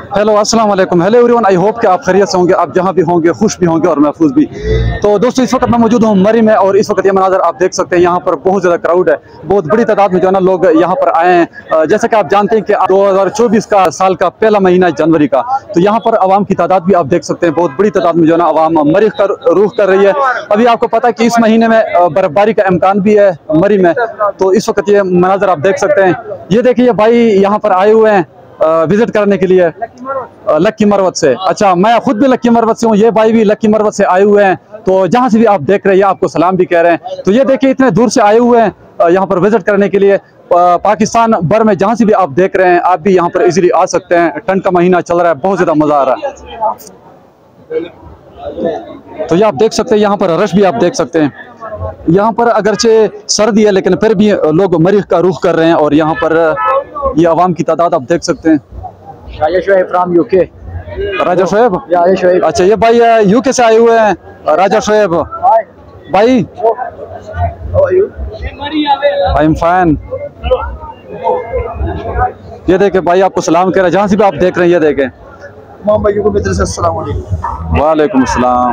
Hello अस्सलाम वालेकुम। Hello everyone, I hope कि आप खैरियत से होंगे, आप जहां भी होंगे खुश भी होंगे और महफूज भी। तो दोस्तों, इस वक्त मैं मौजूद हूं मरी में और इस वक्त ये मनाजर आप देख सकते हैं। यहाँ पर बहुत ज़्यादा क्राउड है, बहुत बड़ी तादाद में जो है ना लोग यहाँ पर आए हैं। जैसा कि आप जानते हैं कि 2024 का साल का पहला महीना है जनवरी का, तो यहाँ पर आवाम की तादाद भी आप देख सकते हैं। बहुत बड़ी तादाद में जो है ना आवाम मरीख का रुख कर रही है। अभी आपको पता है कि इस महीने में बर्फबारी का इम्कान भी है मरी में, तो इस वक्त ये मनाजर आप देख सकते हैं। ये देखिए भाई यहाँ पर आए हुए हैं विजिट करने के लिए लक्की मरवत से। अच्छा, मैं खुद भी लक्की मरवत से हूँ, ये भाई भी लक्की मरवत से आए हुए हैं। तो जहाँ से भी आप देख रहे हैं आपको सलाम भी कह रहे हैं। तो ये देखिए इतने दूर से आए हुए हैं यहाँ पर विजिट करने के लिए। पाकिस्तान भर में जहाँ से भी आप देख रहे हैं आप भी यहाँ पर इजीली आ सकते हैं। ठंड का महीना चल रहा है, बहुत ज़्यादा मज़ा आ रहा है। तो ये आप देख सकते हैं, यहाँ पर रश भी आप देख सकते हैं। यहाँ पर अगरचे सर्दी है लेकिन फिर भी लोग मरीख का रुख कर रहे हैं और यहाँ पर ये आवाम की तादाद आप देख सकते हैं। Raja Shoaib from UK. राजा शोएब, अच्छा ये भाई यूके से आए हुए हैं। राजा शोएब भाई, आई एम फाइन। ये देखे भाई आपको सलाम कह रहे हैं जहाँ से भी आप देख रहे हैं। ये देखें, वालेकुम अस्सलाम।